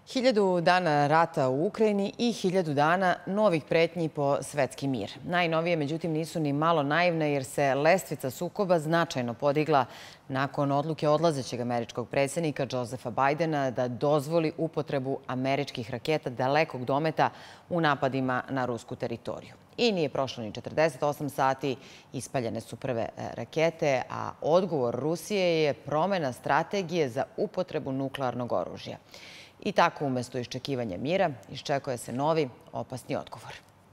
1000 dana rata u Ukrajini i 1000 dana novih pretnji po svetski mir. Najnovije, međutim, nisu ni malo naivne jer se lestvica sukoba značajno podigla nakon odluke odlazećeg američkog predsjednika Josepha Bidena da dozvoli upotrebu američkih raketa dalekog dometa u napadima na rusku teritoriju. I nije prošlo ni 48 sati, ispaljene su prve rakete, a odgovor Rusije je promjena strategije za upotrebu nuklearnog oružja. I tako, umjesto iščekivanja mira, iščekuje se novi, opasni odgovor.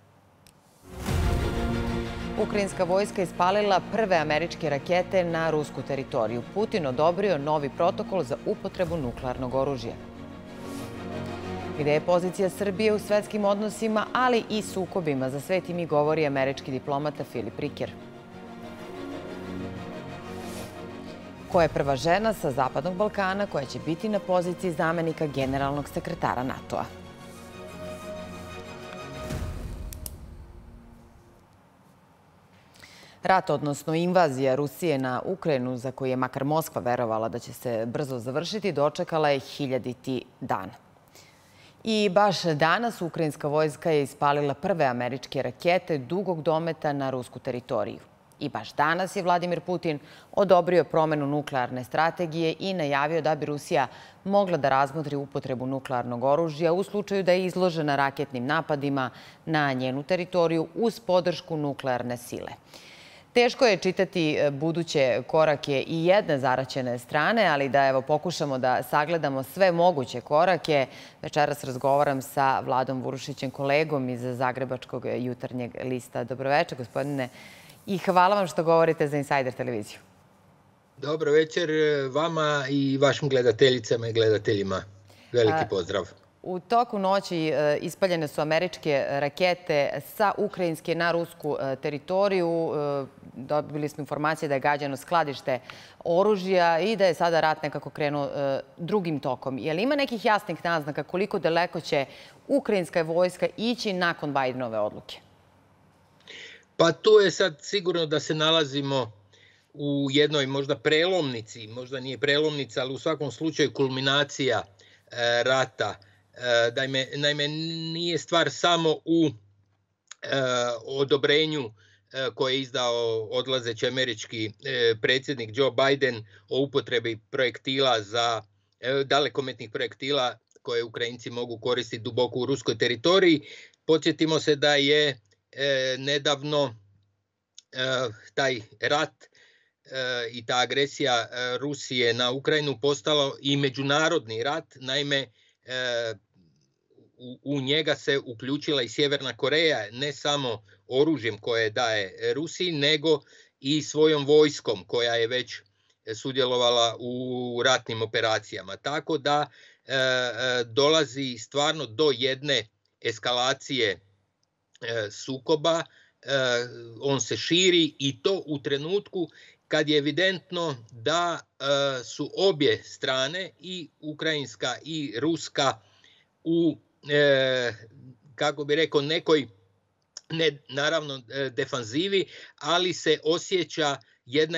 Ukrajinska vojska ispalila prve američke rakete na rusku teritoriju. Putin odobrio novi protokol za upotrebu nuklearnog oružja. Gde je pozicija Srbije u svetskim odnosima, ali i sukobima, za sve mi govori američki diplomata Filip Riker. Ko je prva žena sa Zapadnog Balkana koja će biti na poziciji zamenika generalnog sekretara NATO-a? Rat, odnosno invazija Rusije na Ukrajinu, za koju je makar Moskva verovala da će se brzo završiti, dočekala je 1000. dan. I baš danas ukrajinska vojska je ispalila prve američke rakete dugog dometa na rusku teritoriju. I baš danas je Vladimir Putin odobrio promjenu nuklearne strategije i najavio da bi Rusija mogla da razmotri upotrebu nuklearnog oružja u slučaju da je izložena raketnim napadima na njenu teritoriju uz podršku nuklearne sile. Teško je čitati buduće korake i jedne zaraćene strane, ali da pokušamo da sagledamo sve moguće korake. Večeras razgovaram sa Vladom Vurušićem, kolegom iz Zagrebačkog jutarnjeg lista. Dobroveče, gospodine. I hvala vam što govorite za Insider televiziju. Dobro večer vama i vašim gledateljicama i gledateljima. Veliki pozdrav. U toku noći ispaljene su američke rakete sa ukrajinske na rusku teritoriju. Dobili smo informacije da je gađano skladište oružja i da je sada rat nekako krenuo drugim tokom. Je li ima nekih jasnih naznaka koliko daleko će ukrajinska vojska ići nakon Bidenove odluke? Pa tu je sad sigurno da se nalazimo u jednoj možda prelomnici, možda nije prelomnica, ali u svakom slučaju kulminacija rata. Naime, nije stvar samo u odobrenju koje je izdao odlazeći američki predsjednik Joe Biden o upotrebi projektila za dalekometnih projektila koje Ukrajinci mogu koristiti duboko u ruskoj teritoriji. Podsjetimo se da je nedavno taj rat i ta agresija Rusije na Ukrajinu postalo i međunarodni rat. Naime, u njega se uključila i Sjeverna Koreja, ne samo oružjem koje daje Rusiji, nego i svojom vojskom koja je već sudjelovala u ratnim operacijama. Tako da dolazi stvarno do jedne eskalacije sukoba, on se širi i to u trenutku kad je evidentno da su obje strane, i ukrajinska i ruska, u, kako bi rekao, nekoj, ne naravno defanzivi, ali se osjeća jedna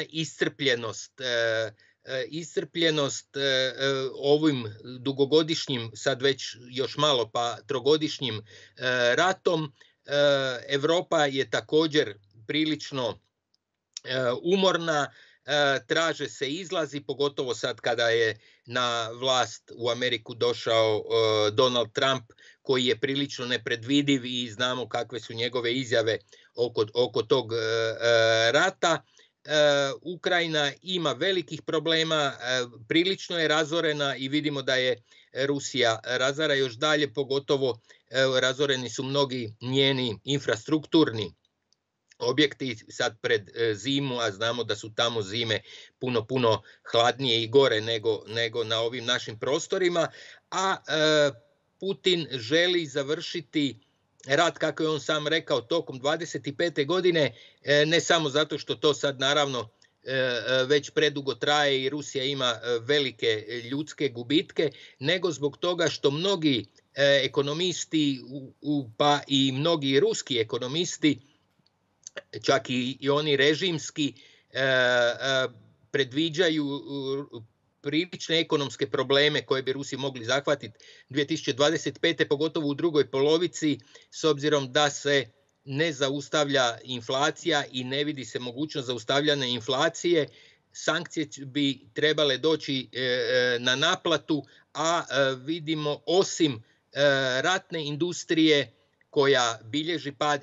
iscrpljenost ovim dugogodišnjim, sad već još malo pa trogodišnjim ratom. Evropa je također prilično umorna, traže se izlazi, pogotovo sad kada je na vlast u Ameriku došao Donald Trump, koji je prilično nepredvidiv i znamo kakve su njegove izjave oko tog rata. Ukrajina ima velikih problema, prilično je razorena i vidimo da je Rusija razara još dalje, pogotovo razoreni su mnogi njeni infrastrukturni objekti sad pred zimu, a znamo da su tamo zime puno hladnije i gore nego na ovim našim prostorima, a Putin želi završiti rat, kako je on sam rekao, tokom 25. godine, ne samo zato što to sad naravno već predugo traje i Rusija ima velike ljudske gubitke, nego zbog toga što mnogi ekonomisti, pa i mnogi ruski ekonomisti, čak i oni režimski, predviđaju prilične ekonomske probleme koje bi Rusi mogli zahvatiti 2025. pogotovo u drugoj polovici, s obzirom da se ne zaustavlja inflacija i ne vidi se mogućnost zaustavljanja inflacije. Sankcije bi trebale doći na naplatu, a vidimo osim ratne industrije koja bilježi pad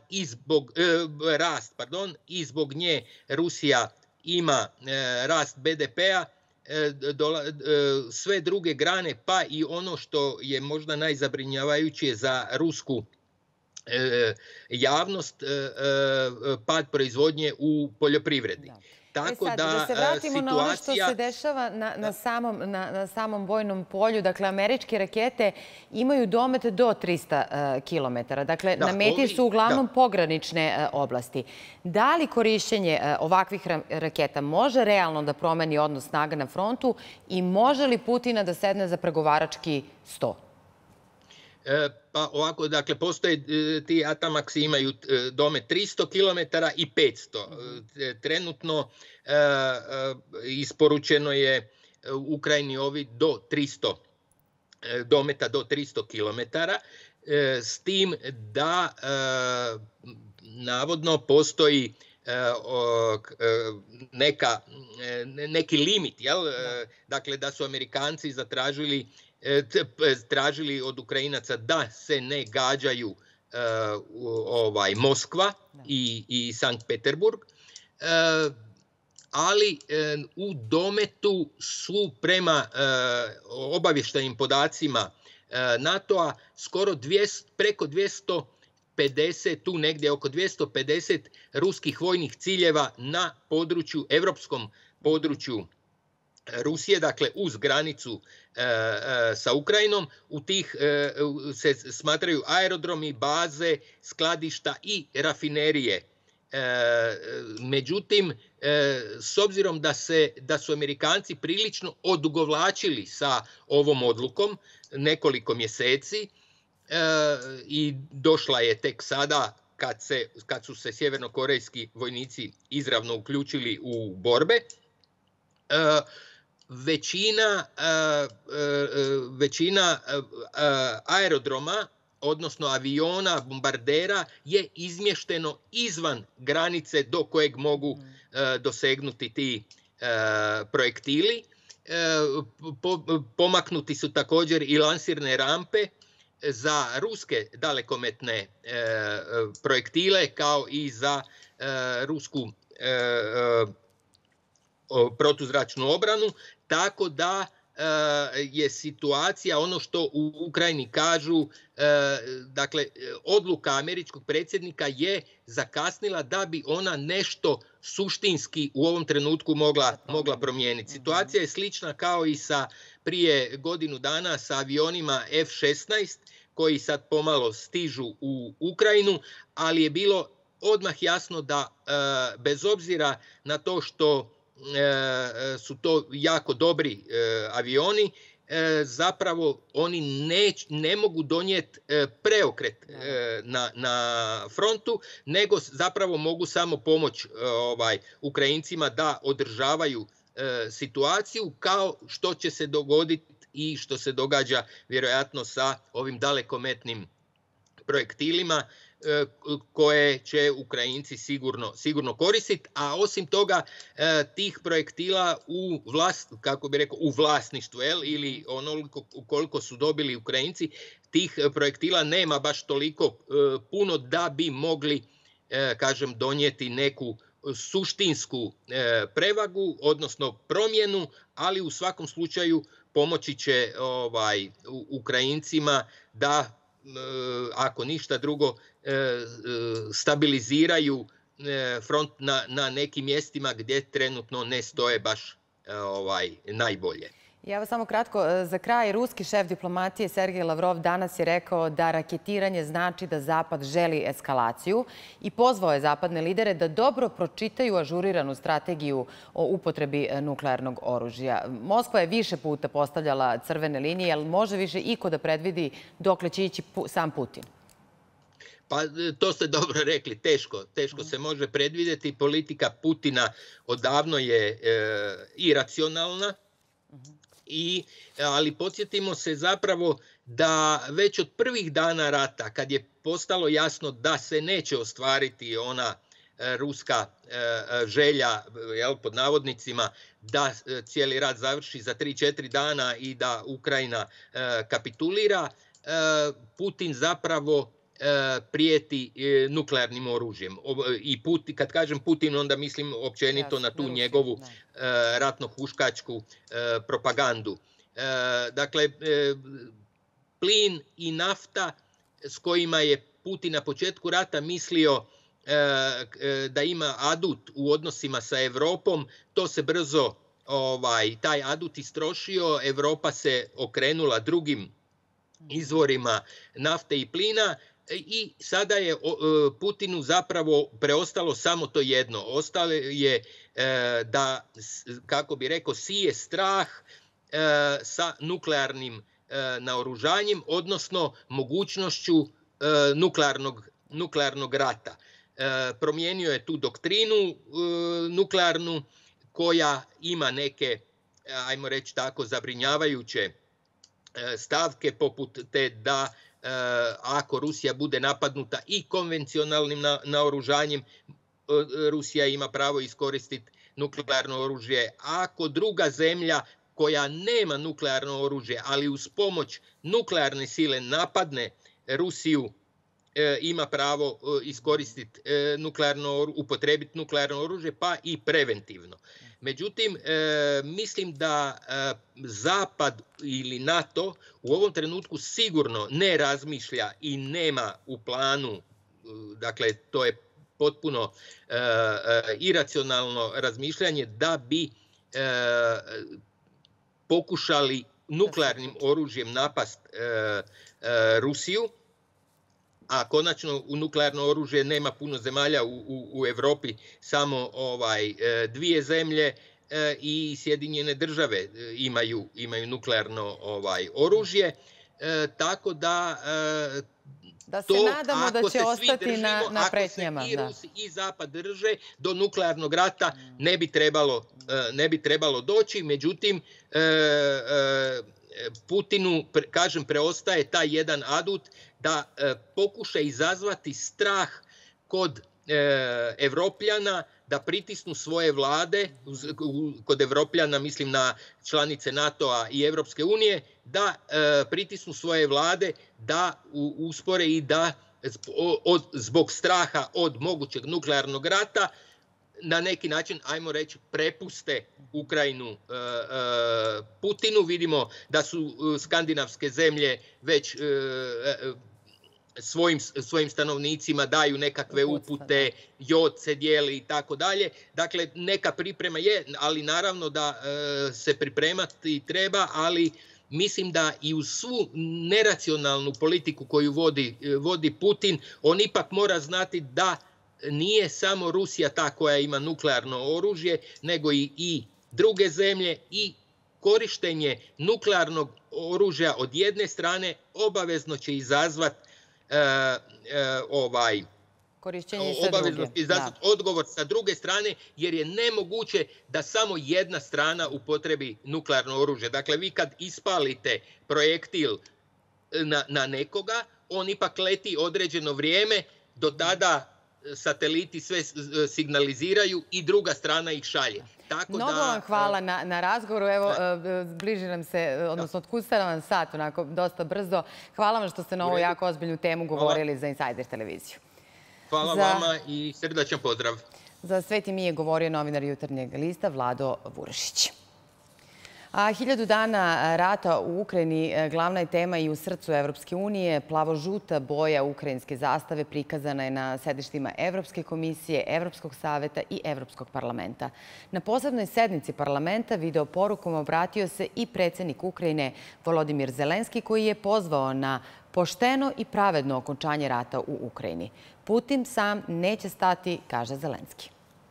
i zbog nje Rusija ima rast BDP-a, sve druge grane, pa i ono što je možda najzabrinjavajuće za rusku javnost, pad proizvodnje u poljoprivredi. Tako da se vratimo na ono što se dešava na samom vojnom polju. Dakle, američke rakete imaju domet do 300 km. Dakle, na meti su uglavnom pogranične oblasti. Da li korišćenje ovakvih raketa može realno da promeni odnos snaga na frontu i može li Putina da sedne za pregovarački sto? Pa ovako, dakle, postoje ti Atamaksi imaju domet 300 km i 500. Trenutno isporučeno je Ukrajini ovi do 300 dometa do 300 km, s tim da navodno postoji neki limit, dakle da su Amerikanci tražili od Ukrajinaca da se ne gađaju Moskva i Sankt Peterburg, ali u dometu su prema obavještajnim podacima NATO-a skoro preko 250, tu negdje oko 250 ruskih vojnih ciljeva na području, evropskom području Rusije, dakle uz granicu sa Ukrajinom. U tih se smatraju aerodromi, baze, skladišta i rafinerije. Međutim, s obzirom da su Amerikanci prilično odugovlačili sa ovom odlukom nekoliko mjeseci i došla je tek sada kad su se sjevernokorejski vojnici izravno uključili u borbe, većina aerodroma, odnosno aviona, bombardera, je izmješteno izvan granice do kojeg mogu dosegnuti ti projektili. Pomaknuti su također i lansirne rampe za ruske dalekometne projektile, kao i za rusku protuzračnu obranu, tako da je situacija, ono što u Ukrajini kažu, dakle, odluka američkog predsjednika je zakasnila da bi ona nešto suštinski u ovom trenutku mogla promijeniti. Situacija je slična kao i sa prije godinu dana sa avionima F-16 koji sad pomalo stižu u Ukrajinu, ali je bilo odmah jasno da bez obzira na to što su to jako dobri avioni, zapravo oni ne mogu donijeti preokret na frontu, nego zapravo mogu samo pomoći Ukrajincima da održavaju situaciju, kao što će se dogoditi i što se događa vjerojatno sa ovim dalekometnim projektilima koje će Ukrajinci sigurno koristiti, a osim toga tih projektila u vlasništvu ili onoliko koliko su dobili Ukrajinci, tih projektila nema baš toliko puno da bi mogli, kažem, donijeti neku suštinsku prevagu, odnosno promjenu, ali u svakom slučaju pomoći će Ukrajincima da, ako ništa drugo, stabiliziraju front na nekim mjestima gdje trenutno ne stoje baš najbolje. Ja vas samo kratko, za kraj, ruski šef diplomatije Sergej Lavrov danas je rekao da raketiranje znači da Zapad želi eskalaciju i pozvao je zapadne lidere da dobro pročitaju ažuriranu strategiju o upotrebi nuklearnog oružja. Moskva je više puta postavljala crvene linije, ali može više iko da predvidi dokle će ići sam Putin? Pa to ste dobro rekli, teško se može predvidjeti. Politika Putina odavno je iracionalna Ali podsjetimo se zapravo da već od prvih dana rata, kad je postalo jasno da se neće ostvariti ona ruska želja, pod navodnicima, da cijeli rat završi za 3-4 dana i da Ukrajina kapitulira, Putin zapravo prijeti nuklearnim oružjem. I kad kažem Putin, onda mislim općenito na tu njegovu ratno-huškačku propagandu. Dakle, plin i nafta s kojima je Putin na početku rata mislio da ima adut u odnosima sa Europom, to se brzo taj adut istrošio, Europa se okrenula drugim izvorima nafte i plina i sada je Putinu zapravo preostalo samo to jedno. Ostalo je da, kako bi rekao, sije strah sa nuklearnim naoružanjem, odnosno mogućnošću nuklearnog rata. Promijenio je tu doktrinu nuklearnu koja ima neke, ajmo reći tako, zabrinjavajuće stavke poput te da ako Rusija bude napadnuta i konvencionalnim naoružanjem, Rusija ima pravo iskoristiti nuklearno oružje. Ako druga zemlja koja nema nuklearno oružje, ali uz pomoć nuklearne sile napadne Rusiju, ima pravo iskoristiti upotrebiti nuklearno oružje, pa i preventivno. Međutim, mislim da Zapad ili NATO u ovom trenutku sigurno ne razmišlja i nema u planu, dakle to je potpuno iracionalno razmišljanje, da bi pokušali nuklearnim oružjem napast Rusiju, a konačno u nuklearno oružje nema puno zemalja u Europi, samo dvije zemlje i Sjedinjene Države imaju nuklearno oružje, tako da se nadamo da će ostati na pretnjama. Ako se i Rusi i Zapad drže, do nuklearnog rata ne bi trebalo doći. Međutim, Putinu, kažem, preostaje taj jedan adut da pokuša izazvati strah kod Evropljana, da pritisnu svoje vlade, kod Evropljana mislim na članice NATO-a i Evropske unije, da pritisnu svoje vlade da uspore i da zbog straha od mogućeg nuklearnog rata na neki način, ajmo reći, prepuste Ukrajinu Putinu. Vidimo da su skandinavske zemlje već svojim stanovnicima daju nekakve upute, jod se dijeli i tako dalje. Dakle, neka priprema je, ali naravno da se pripremati treba, ali mislim da i uz svu neracionalnu politiku koju vodi Putin, on ipak mora znati da nije samo Rusija ta koja ima nuklearno oružje, nego i druge zemlje, i korištenje nuklearnog oružja od jedne strane obavezno će izazvati odgovor sa druge strane, jer je nemoguće da samo jedna strana upotrebi nuklearno oružje. Dakle, vi kad ispalite projektil na nekoga, on ipak leti određeno vrijeme, do tada sateliti sve signaliziraju i druga strana ih šalje. Mnogo vam hvala na razgovoru. Evo, bliži nam se, odnosno otkucava vam sat, onako dosta brzo. Hvala vam što ste na ovu jako ozbiljnu temu govorili za Insider televiziju. Hvala vama i srdačan pozdrav. Za Sveti mi je govorio novinar Jutarnjeg lista Vlado Vurešić. A 1000 dana rata u Ukrajini glavna je tema i u srcu Evropske unije. Plavo-žuta boja ukrajinske zastave prikazana je na sedištima Evropske komisije, Evropskog saveta i Evropskog parlamenta. Na posebnoj sednici parlamenta video porukom obratio se i predsjednik Ukrajine Volodimir Zelenski, koji je pozvao na pošteno i pravedno okončanje rata u Ukrajini. Putin sam neće stati, kaže Zelenski.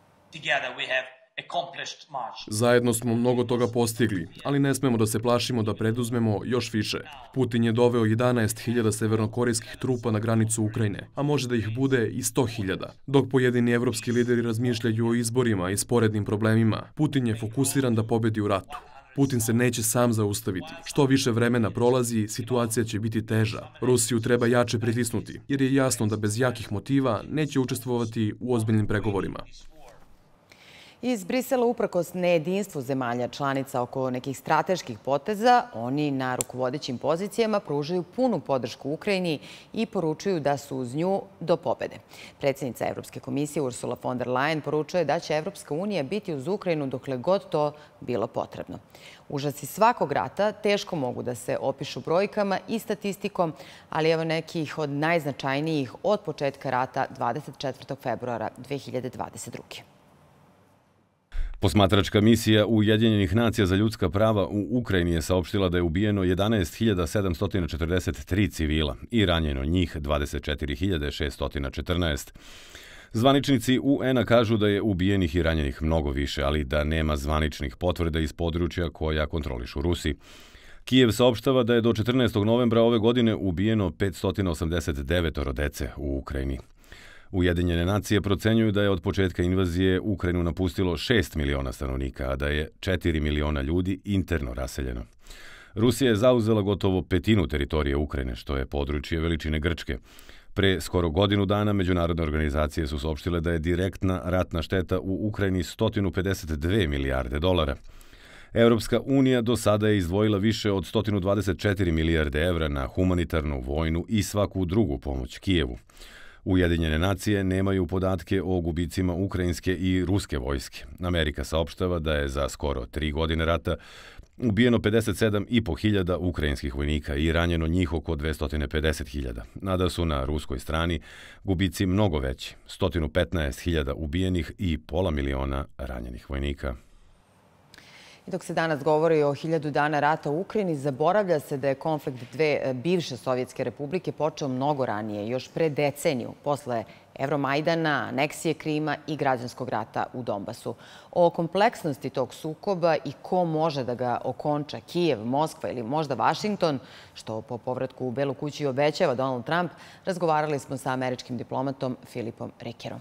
Zajedno smo mnogo toga postigli, ali ne smemo da se plašimo da preduzmemo još više. Putin je doveo 11.000 severnokorejskih trupa na granicu Ukrajine, a može da ih bude i 100.000. Dok pojedini evropski lideri razmišljaju o izborima i sporednim problemima, Putin je fokusiran da pobedi u ratu. Putin se neće sam zaustaviti. Što više vremena prolazi, situacija će biti teža. Rusiju treba jače pritisnuti, jer je jasno da bez jakih motiva neće učestvovati u ozbiljnim pregovorima. Iz Brisela, uprkos nejedinstvu zemalja članica oko nekih strateških poteza, oni na rukovodećim pozicijama pružaju punu podršku Ukrajini i poručuju da su uz nju do pobede. Predsjednica Evropske komisije Ursula von der Leyen poručuje da će Evropska unija biti uz Ukrajinu dokle god to bilo potrebno. Užasi svakog rata teško mogu da se opišu brojkama i statistikom, ali evo nekih od najznačajnijih od početka rata 24. februara 2022. Posmatračka misija Ujedinjenih nacija za ljudska prava u Ukrajini je saopštila da je ubijeno 11.743 civila i ranjeno njih 24.614. Zvaničnici UN-a kažu da je ubijenih i ranjenih mnogo više, ali da nema zvaničnih potvrda iz područja koja kontrolišu Rusi. Kijev saopštava da je do 14. novembra ove godine ubijeno 589 dece u Ukrajini. Ujedinjene nacije procenjuju da je od početka invazije Ukrajinu napustilo 6 miliona stanovnika, a da je 4 miliona ljudi interno raseljeno. Rusija je zauzela gotovo petinu teritorije Ukrajine, što je područje veličine Grčke. Pre skoro godinu dana međunarodne organizacije su saopštile da je direktna ratna šteta u Ukrajini 152 milijarde dolara. Evropska unija do sada je izdvojila više od 124 milijarde evra na humanitarnu, vojnu i svaku drugu pomoć Kijevu. Ujedinjene nacije nemaju podatke o gubicima ukrajinske i ruske vojske. Amerika saopštava da je za skoro 3 godine rata ubijeno 57.500 ukrajinskih vojnika i ranjeno njih oko 250.000. Nada su na ruskoj strani gubici mnogo veći, 115.000 ubijenih i pola miliona ranjenih vojnika. I dok se danas govori o 1000 dana rata u Ukrajini, zaboravlja se da je konflikt dve bivše Sovjetske republike počeo mnogo ranije, još pre deceniju, posle Evromajdana, aneksije Krima i građanskog rata u Donbasu. O kompleksnosti tog sukoba i ko može da ga okonča, Kijev, Moskva ili možda Vašington, što po povratku u Belu kuću obećava Donald Trump, razgovarali smo sa američkim diplomatom Filipom Rikerom.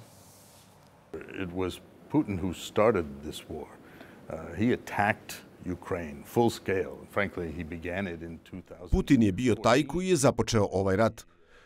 It was Putin who started this war. He attacked Ukraine full scale. Frankly, he began it in 2000. Putin je bio taj koji je započeo ovaj rat.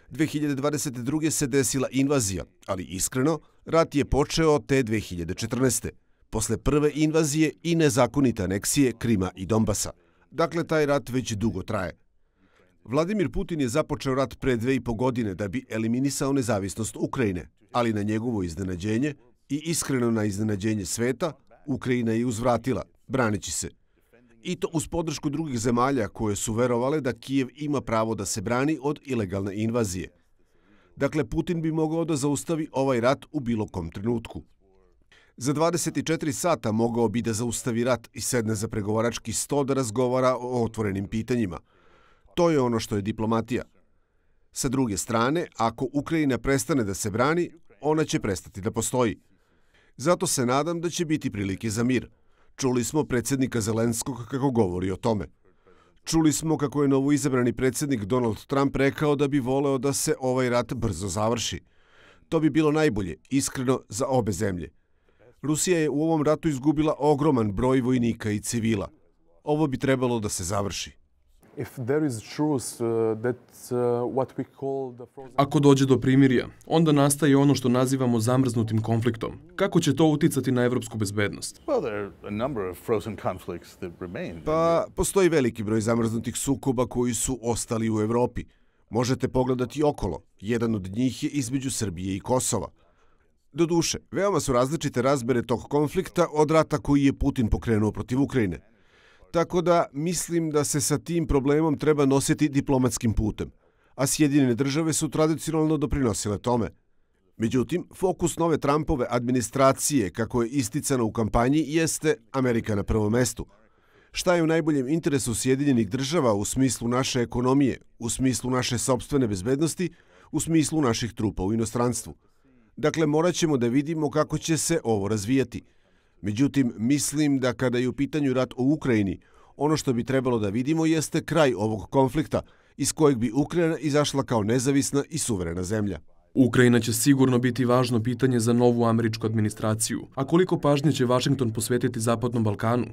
2022. se desila invazija, ali iskreno, rat je počeo te 2014. Posle prve invazije i nezakonite aneksije Krima i Donbasa. Dakle, taj rat već dugo traje. Vladimir Putin je započeo rat pre 2,5 godine da bi eliminisao nezavisnost Ukrajine, ali na njegovo iznenađenje i iskreno na iznenađenje sveta, Ukrajina je uzvratila, braneći se. I to uz podršku drugih zemalja koje su verovale da Kijev ima pravo da se brani od ilegalne invazije. Dakle, Putin bi mogao da zaustavi ovaj rat u bilo kom trenutku. Za 24 sata mogao bi da zaustavi rat i sedne za pregovarački sto da razgovara o otvorenim pitanjima. To je ono što je diplomatija. Sa druge strane, ako Ukrajina prestane da se brani, ona će prestati da postoji. Zato se nadam da će biti prilike za mir. Čuli smo predsjednika Zelenskog kako govori o tome. Čuli smo kako je novoizabrani predsjednik Donald Trump rekao da bi voleo da se ovaj rat brzo završi. To bi bilo najbolje, iskreno, za obe zemlje. Rusija je u ovom ratu izgubila ogroman broj vojnika i civila. Ovo bi trebalo da se završi. Ako dođe do primirja, onda nastaje ono što nazivamo zamrznutim konfliktom. Kako će to uticati na evropsku bezbednost? Pa, postoji veliki broj zamrznutih sukoba koji su ostali u Evropi. Možete pogledati okolo. Jedan od njih je između Srbije i Kosova. Doduše, veoma su različite razmere tog konflikta od rata koji je Putin pokrenuo protiv Ukrajine. Tako da mislim da se sa tim problemom treba nositi diplomatskim putem, a Sjedinjene države su tradicionalno doprinosile tome. Međutim, fokus nove Trumpove administracije, kako je isticano u kampanji, jeste Amerika na prvom mestu. Šta je u najboljem interesu Sjedinjenih država u smislu naše ekonomije, u smislu naše sopstvene bezbednosti, u smislu naših trupa u inostranstvu? Dakle, morat ćemo da vidimo kako će se ovo razvijati. Međutim, mislim da kada je u pitanju rat u Ukrajini, ono što bi trebalo da vidimo jeste kraj ovog konflikta, iz kojeg bi Ukrajina izašla kao nezavisna i suverena zemlja. Ukrajina će sigurno biti važno pitanje za novu američku administraciju. A koliko pažnje će Vašington posvetiti Zapadnom Balkanu?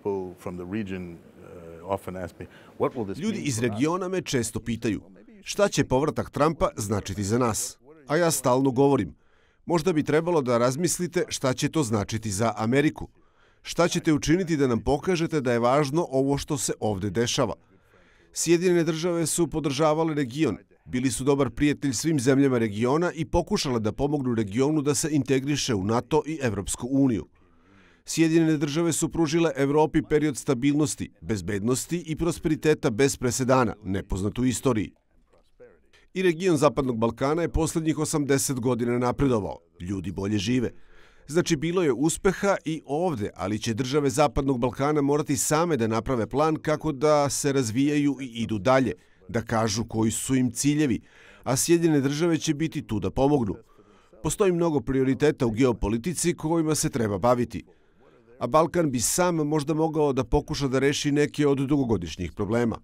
Ljudi iz regiona me često pitaju šta će povratak Trumpa značiti za nas. A ja stalno govorim, možda bi trebalo da razmislite šta će to značiti za Ameriku. Šta ćete učiniti da nam pokažete da je važno ovo što se ovde dešava? Sjedinjene države su podržavale region, bili su dobar prijatelj svim zemljama regiona i pokušale da pomognu regionu da se integriše u NATO i Evropsku uniju. Sjedinjene države su pružile Evropi period stabilnosti, bezbednosti i prosperiteta bez presedana, nepoznat u istoriji. I region Zapadnog Balkana je poslednjih 80 godina napredovao. Ljudi bolje žive. Znači, bilo je uspeha i ovde, ali će države Zapadnog Balkana morati same da naprave plan kako da se razvijaju i idu dalje, da kažu koji su im ciljevi, a Sjedinjene države će biti tu da pomognu. Postoji mnogo prioriteta u geopolitici kojima se treba baviti. A Balkan bi sam možda mogao da pokuša da reši neke od dugogodišnjih problema.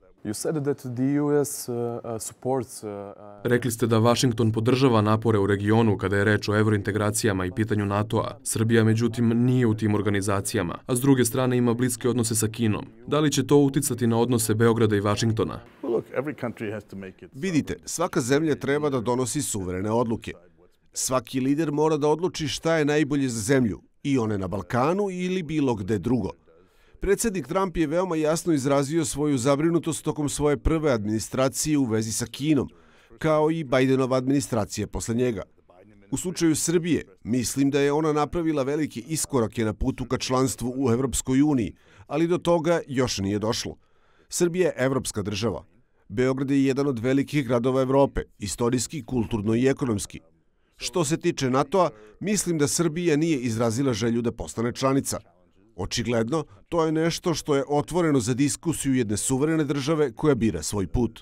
Rekli ste da Vašington podržava napore u regionu kada je reč o evrointegracijama i pitanju NATO-a. Srbija, međutim, nije u tim organizacijama, a s druge strane ima bliske odnose sa Kinom. Da li će to uticati na odnose Beograda i Vašingtona? Vidite, svaka zemlja treba da donosi suverene odluke. Svaki lider mora da odluči šta je najbolje za zemlju, i one na Balkanu ili bilo gde drugo. Predsjednik Trump je veoma jasno izrazio svoju zabrinutost tokom svoje prve administracije u vezi sa Kinom, kao i Bidenova administracija posle njega. U slučaju Srbije, mislim da je ona napravila velike iskorake na putu ka članstvu u Evropskoj uniji, ali do toga još nije došlo. Srbija je evropska država. Beograd je jedan od velikih gradova Evrope, istorijski, kulturno i ekonomski. Što se tiče NATO-a, mislim da Srbija nije izrazila želju da postane članica. Očigledno, to je nešto što je otvoreno za diskusiju jedne suverene države koja bira svoj put.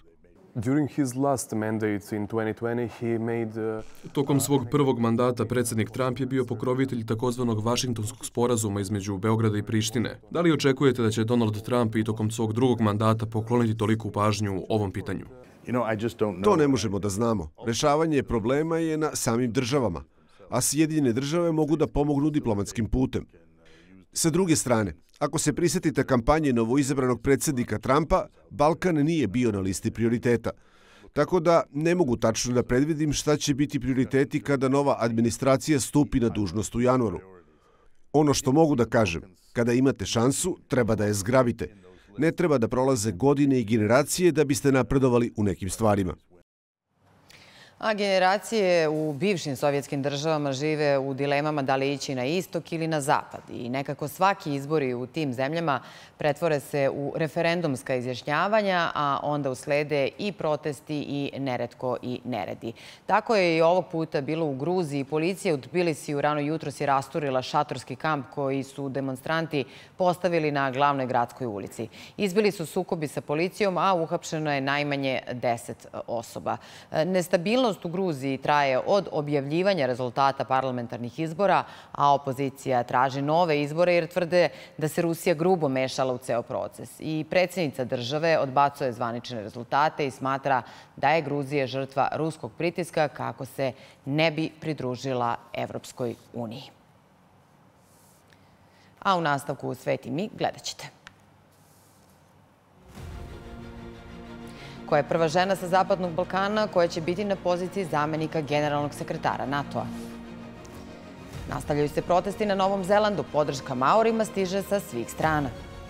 Tokom svog prvog mandata predsjednik Trump je bio pokrovitelj takozvanog Vašingtonskog sporazuma između Beograda i Prištine. Da li očekujete da će Donald Trump i tokom svog drugog mandata pokloniti toliku pažnju ovom pitanju? To ne možemo da znamo. Rešavanje problema je na samim državama, a Sjedinjene države mogu da pomognu diplomatskim putem. Sa druge strane, ako se prisjetite kampanje novoizabranog predsjednika Trumpa, Balkan nije bio na listi prioriteta. Tako da ne mogu tačno da predvidim šta će biti prioriteti kada nova administracija stupi na dužnost u januaru. Ono što mogu da kažem, kada imate šansu, treba da je zgrabite. Ne treba da prolaze godine i generacije da biste napredovali u nekim stvarima. A generacije u bivšim sovjetskim državama žive u dilemama da li ići na istok ili na zapad. I nekako svaki izbori u tim zemljama pretvore se u referendumska izjašnjavanja, a onda uslede i protesti i neretko i neredi. Tako je i ovog puta bilo u Gruziji. Policija u Tbilisiju rano jutros je rasturila šatorski kamp koji su demonstranti postavili na glavnoj gradskoj ulici. Izbili su sukobi sa policijom, a uhapšeno je najmanje 10 osoba. Nestabilnost u Gruziji traje od objavljivanja rezultata parlamentarnih izbora, a opozicija traži nove izbore jer tvrde da se Rusija grubo mešala u ceo proces. I predsjednica države odbacuje zvanične rezultate i smatra da je Gruzija žrtva ruskog pritiska kako se ne bi pridružila Evropskoj uniji. A u nastavku u Svet i mi gledat ćete. Koja je prva žena sa Zapadnog Balkana koja će biti na poziciji zamenika generalnog sekretara NATO-a. Nastavljaju se protesti na Novom Zelandu. Podrška Maorima stiže sa svih strana.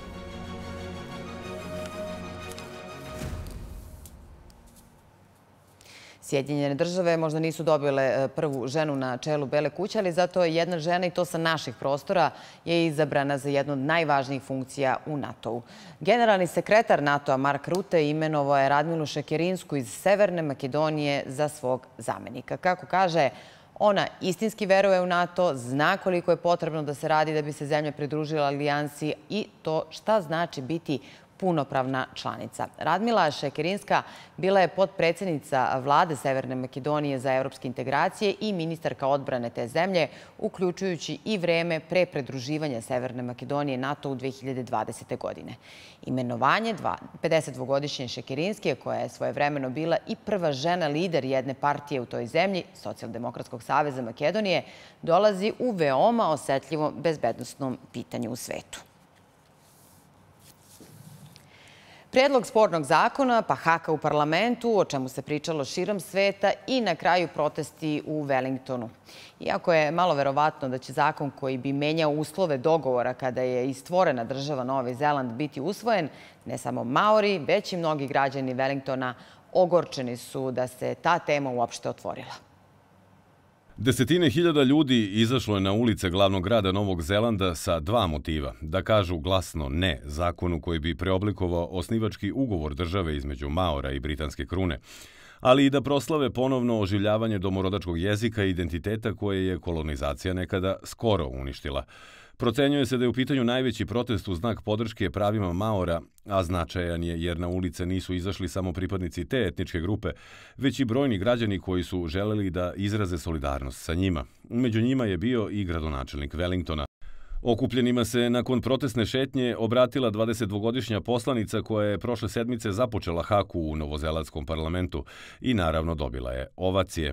Sjedinjene države možda nisu dobile prvu ženu na čelu Bele kuće, ali zato jedna žena, i to sa naših prostora, je izabrana za jednu od najvažnijih funkcija u NATO-u. Generalni sekretar NATO-a Mark Rutte imenovao je Radmilu Šekerinsku iz Severne Makedonije za svog zamenika. Kako kaže, ona istinski veruje u NATO, zna koliko je potrebno da se radi da bi se zemlja pridružila alijansi i to šta znači biti punopravna članica. Radmila Šekerinska bila je potpredsjednica vlade Severne Makedonije za evropske integracije i ministarka odbrane te zemlje, uključujući i vreme pre pridruživanja Severne Makedonije NATO u 2020. godine. Imenovanje 52-godišnje Šekerinske, koja je svojevremeno bila i prva žena lider jedne partije u toj zemlji, Socijaldemokratskog saveza Makedonije, dolazi u veoma osetljivom bezbednosnom pitanju u svetu. Prijedlog spornog zakona, pa haka u parlamentu, o čemu se pričalo širom sveta i na kraju protesti u Wellingtonu. Iako je malo verovatno da će zakon koji bi menjao uslove dogovora kada je i stvorena država Novi Zeland biti usvojen, ne samo Maori, već i mnogi građani Wellingtona ogorčeni su da se ta tema uopšte otvorila. Desetine hiljada ljudi izašlo je na ulice glavnog grada Novog Zelanda sa dva motiva. Da kažu glasno ne zakonu koji bi preoblikovao osnivački ugovor države između Maora i britanske krune, ali i da proslave ponovno oživljavanje domorodačkog jezika i identiteta koje je kolonizacija nekada skoro uništila. Procenjuje se da je u pitanju najveći protest u znak podrške pravima Maora, a značajan je jer na ulice nisu izašli samo pripadnici te etničke grupe, već i brojni građani koji su želeli da izraze solidarnost sa njima. Među njima je bio i gradonačelnik Wellingtona. Okupljenima se nakon protestne šetnje obratila 22-godišnja poslanica koja je prošle sedmice započela haku u novozelandskom parlamentu i naravno dobila je ovacije.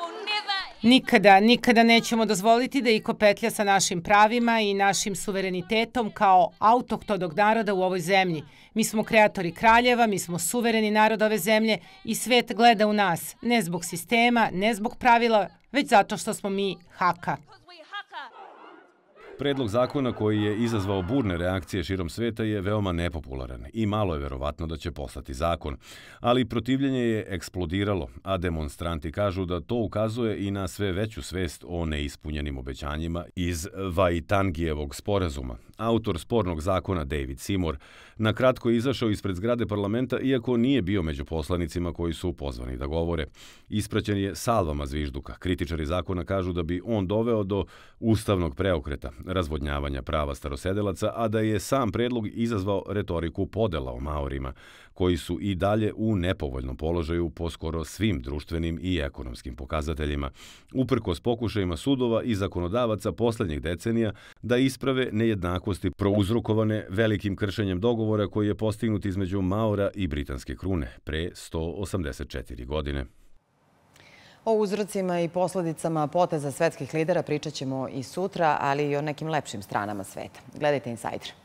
Nikada nećemo dozvoliti da iko petlja sa našim pravima i našim suverenitetom kao autohtonog naroda u ovoj zemlji. Mi smo kreatori kraljeva, mi smo suvereni narod ove zemlje i svet gleda u nas, ne zbog sistema, ne zbog pravila, već zato što smo mi haka. Predlog zakona koji je izazvao burne reakcije širom sveta je veoma nepopularan i malo je verovatno da će postati zakon. Ali protivljenje je eksplodiralo, a demonstranti kažu da to ukazuje i na sve veću svest o neispunjenim obećanjima iz Vaitangijevog sporazuma. Autor spornog zakona David Seymour na kratko je izašao ispred zgrade parlamenta iako nije bio među poslanicima koji su pozvani da govore. Ispraćen je salvama zvižduka. Kritičari zakona kažu da bi on doveo do ustavnog preokreta, razvodnjavanja prava starosedelaca, a da je sam predlog izazvao retoriku podela o Maorima, koji su i dalje u nepovoljnom položaju po skoro svim društvenim i ekonomskim pokazateljima, uprkos pokušajima sudova i zakonodavaca poslednjih decenija da isprave nejednakosti prouzrokovane velikim kršenjem dogovora koji je postignut između Maora i britanske krune pre 184 godine. O uzrocima i posledicama poteza svetskih lidera pričat ćemo i sutra, ali i o nekim lepšim stranama sveta. Gledajte Insider.